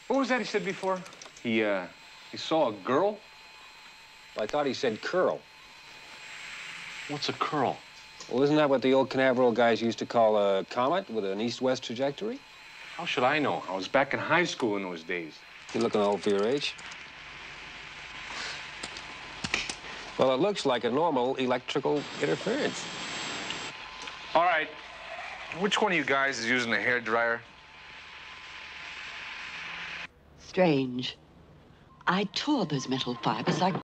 What was that he said before? He saw a girl? I thought he said curl. What's a curl? Well, isn't that what the old Canaveral guys used to call a comet with an east-west trajectory? How should I know? I was back in high school in those days. You're looking old for your age. Well, it looks like a normal electrical interference. All right. Which one of you guys is using a hairdryer? Strange. I tore those metal fibers like